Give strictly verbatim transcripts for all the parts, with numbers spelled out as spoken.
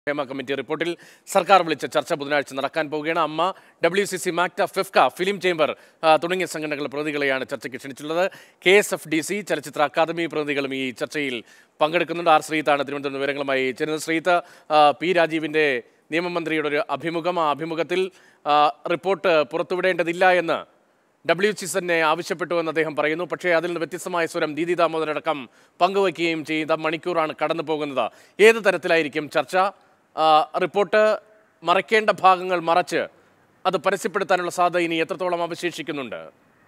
AMMA Committee reported Sarkar Village Church Budnach Narakan Pogana, Amma, W C C Macta, Fifka, Film Chamber, Tuning Sanganakal Prodigal and Church Kitchen, K S F D C, Churchitra Academy, Prodigalmi, Churchill, Pangakan Arsrita, and the Verangamai, Channel Srita, P. Rajivinde, Nemamandri, Abhimugama, Abhimugatil, report Portuvident Dilayana. W C C ആവശ്യപ്പെട്ടു എന്ന് അദ്ദേഹം പറയുന്നു. പക്ഷേ അതിൽ വ്യത്യസ്തമായ സ്വരം ദീദി ദാമോദരടക്കം പങ്കുവയ്ക്കുകയും ചെയ്ത മണിക്കൂറാണ് കടന്നു പോകുന്നത്. ഏത് തരത്തിലായിരിക്കും ചർച്ച? റിപ്പോർട്ട് മറയ്ക്കേണ്ട ഭാഗങ്ങൾ മറച്ച് അത് പരസ്യപ്പെടുത്താനുള്ള സാധ്യത ഇനി എത്രത്തോളം അവശേഷിക്കുന്നുണ്ട്?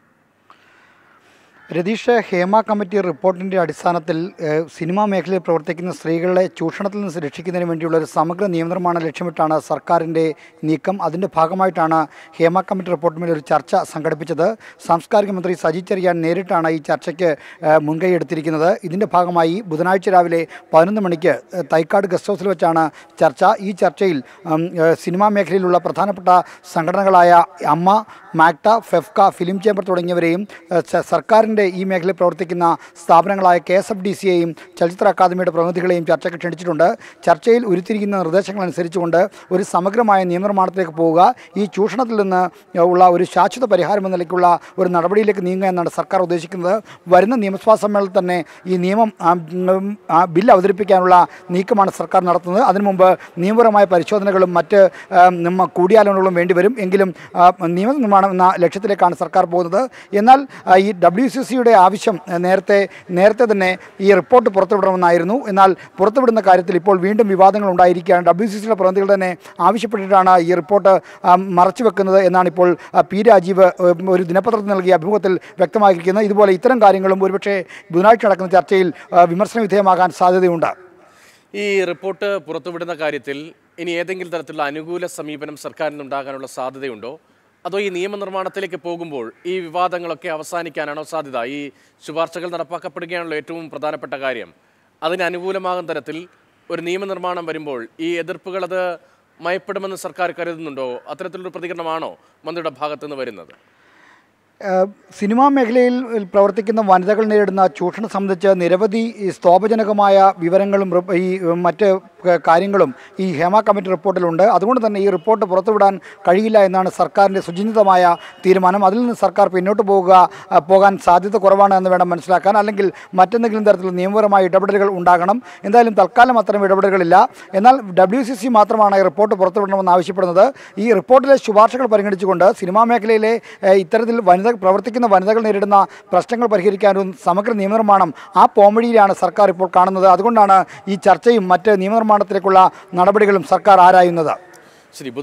രതീഷ്, ഹേമ കമ്മിറ്റി റിപ്പോർട്ടിൻ്റെ അടിസ്ഥാനത്തിൽ സിനിമാ മേഖലയിൽ പ്രവർത്തിക്കുന്ന സ്ത്രീകളെ ചൂഷണത്തിൽ നിന്ന് രക്ഷിക്കുന്നതിന് വേണ്ടിയുള്ള ഒരു സമഗ്ര നിയമനിർമ്മാണം ലക്ഷ്യമിട്ടാണ് സർക്കാരിൻ്റെ നീക്കം. അതിൻ്റെ ഭാഗമായിട്ടാണ് ഹേമ കമ്മിറ്റി റിപ്പോർട്ടിന്മേൽ ഒരു ചർച്ച സംഘടിപ്പിച്ചത്. സാംസ്കാരിക മന്ത്രി സജി ചെറിയാൻ നേരിട്ടാണ് ഈ ചർച്ചയ്ക്ക് മുൻകൈ എടുത്തിരിക്കുന്നത്. ഇതിൻ്റെ ഭാഗമായി ബുധനാഴ്ച രാവിലെ പതിനൊന്ന് മണിക്ക് തൈക്കാട് ഗസ്റ്റ് ഹൗസിൽ വെച്ചാണ് ചർച്ച. ഈ ചർച്ചയിൽ സിനിമാ മേഖലയിലുള്ള പ്രധാനപ്പെട്ട സംഘടനകളായ അമ്മ, മാക്ട, ഫെഫ്ക, ഫിലിം ചേംബർ തുടങ്ങിയവരെയും സർക്കാരിൻ്റെ ഈ മേഖലയിൽ പ്രവർത്തിക്കുന്ന സ്ഥാപനങ്ങളായ കെ എസ് എഫ് ഡി സിയെയും ചലച്ചിത്ര അക്കാദമിയുടെ പ്രതിനിധികളെയും ചർച്ചയ്ക്ക് ക്ഷണിച്ചിട്ടുണ്ട്. ചർച്ചയിൽ ഉരുത്തിരിക്കുന്ന നിർദ്ദേശങ്ങൾ അനുസരിച്ചുകൊണ്ട് ഒരു സമഗ്രമായ നിയമനിർമ്മാണത്തിലേക്ക് പോവുക, ഈ ചൂഷണത്തിൽ നിന്ന് ഉള്ള ഒരു ശാശ്വത പരിഹാരം എന്ന നിലയ്ക്കുള്ള ഒരു നടപടിയിലേക്ക് നീങ്ങുക എന്നാണ് സർക്കാർ ഉദ്ദേശിക്കുന്നത്. വരുന്ന നിയമസഭാ സമ്മേളനത്തിൽ തന്നെ ഈ നിയമം ബിൽ അവതരിപ്പിക്കാനുള്ള നീക്കമാണ് സർക്കാർ നടത്തുന്നത്. അതിനു മുമ്പ് നിയമപരമായ പരിശോധനകളും മറ്റ് കൂടിയാലോചനകളും വേണ്ടിവരും. എങ്കിലും നിയമനിർമ്മാണം എന്ന ലക്ഷ്യത്തിലേക്കാണ് സർക്കാർ പോകുന്നത്. എന്നാൽ ഈ ഡബ്ല്യു സി സിയുടെ ആവശ്യം നേരത്തെ നേരത്തെ തന്നെ ഈ റിപ്പോർട്ട് പുറത്തുവിടണമെന്നായിരുന്നു. എന്നാൽ പുറത്തുവിടുന്ന കാര്യത്തിൽ ഇപ്പോൾ വീണ്ടും വിവാദങ്ങൾ ഉണ്ടായിരിക്കുകയാണ്. ഡബ്ല്യു സി സിയുടെ പ്രതിനിധികൾ തന്നെ ആവശ്യപ്പെട്ടിട്ടാണ് ഈ റിപ്പോർട്ട് മറച്ചു വെക്കുന്നത് എന്നാണ് ഇപ്പോൾ പി രാജീവ് ഒരു ദിനപത്രത്തിൽ നൽകിയ അഭിമുഖത്തിൽ വ്യക്തമാക്കിയിരിക്കുന്നത്. ഇതുപോലെ ഇത്തരം കാര്യങ്ങളും ഒരുപക്ഷെ ബുധനാഴ്ച നടക്കുന്ന ചർച്ചയിൽ വിമർശന വിധേയമാകാൻ സാധ്യതയുണ്ട്. ഈ റിപ്പോർട്ട് പുറത്തുവിടുന്ന കാര്യത്തിൽ ഇനി ഏതെങ്കിലും തരത്തിലുള്ള അനുകൂല സമീപനം സർക്കാരിന് ഉണ്ടാകാനുള്ള സാധ്യതയുണ്ടോ? അതോ ഈ നിയമനിർമ്മാണത്തിലേക്ക് പോകുമ്പോൾ ഈ വിവാദങ്ങളൊക്കെ അവസാനിക്കാനാണോ സാധ്യത? ഈ ശുപാർശകൾ നടപ്പാക്കപ്പെടുകയാണല്ലോ ഏറ്റവും പ്രധാനപ്പെട്ട കാര്യം. അതിന് അനുകൂലമാകുന്ന തരത്തിൽ ഒരു നിയമനിർമ്മാണം വരുമ്പോൾ ഈ എതിർപ്പുകൾ അത് മയപ്പെടുമെന്ന് സർക്കാർ കരുതുന്നുണ്ടോ? അത്തരത്തിലൊരു പ്രതികരണമാണോ മന്ത്രിയുടെ ഭാഗത്തു നിന്ന് വരുന്നത്? സിനിമാ മേഖലയിൽ പ്രവർത്തിക്കുന്ന വനിതകൾ നേരിടുന്ന ചൂഷണം സംബന്ധിച്ച് നിരവധി സ്തോഭജനകമായ വിവരങ്ങളും ഈ മറ്റ് കാര്യങ്ങളും ഈ ഹേമ കമ്മിറ്റി റിപ്പോർട്ടിലുണ്ട്. അതുകൊണ്ട് തന്നെ ഈ റിപ്പോർട്ട് പുറത്തുവിടാൻ കഴിയില്ല എന്നാണ് സർക്കാരിൻ്റെ സുചിന്തിതമായ തീരുമാനം. അതിൽ നിന്ന് സർക്കാർ പിന്നോട്ട് പോവുക പോകാൻ സാധ്യത കുറവാണ് എന്ന് വേണം മനസ്സിലാക്കാൻ. അല്ലെങ്കിൽ മറ്റെന്തെങ്കിലും തരത്തിലുള്ള നിയമപരമായ ഇടപെടലുകൾ ഉണ്ടാകണം. എന്തായാലും തൽക്കാലം അത്തരം ഇടപെടലുകളില്ല. എന്നാൽ ഡബ്ല്യു സി സി മാത്രമാണ് ഈ റിപ്പോർട്ട് പുറത്തുവിടണമെന്ന് ആവശ്യപ്പെടുന്നത്. ഈ റിപ്പോർട്ടിലെ ശുപാർശകൾ പരിഗണിച്ചുകൊണ്ട് സിനിമാ മേഖലയിലെ ഇത്തരത്തിൽ വനിത പ്രവർത്തിക്കുന്ന വനിതകൾ നേരിടുന്ന പ്രശ്നങ്ങൾ പരിഹരിക്കാനും സമഗ്ര നിയമനിർമ്മാണം ആ പോംവഴിയിലാണ് സർക്കാർ ഇപ്പോൾ കാണുന്നത്. അതുകൊണ്ടാണ് ഈ ചർച്ചയും മറ്റ് നിയമനിർമ്മാണത്തിലേക്കുള്ള നടപടികളും സർക്കാർ ആരായുന്നത്.